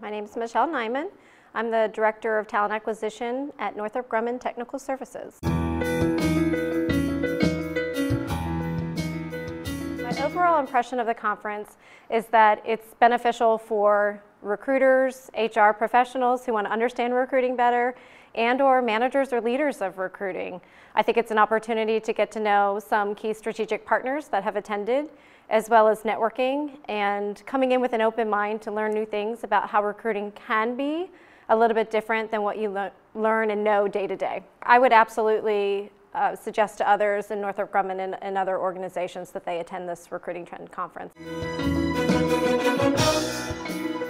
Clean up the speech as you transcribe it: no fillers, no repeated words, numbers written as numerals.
My name is Michelle Nyman. I'm the Director of Talent Acquisition at Northrop Grumman Technical Services. My overall impression of the conference is that it's beneficial for recruiters, HR professionals who want to understand recruiting better, and/or managers or leaders of recruiting. I think it's an opportunity to get to know some key strategic partners that have attended, as well as networking and coming in with an open mind to learn new things about how recruiting can be a little bit different than what you learn and know day to day. I would absolutely suggest to others in Northrop Grumman and other organizations that they attend this recruiting trend conference.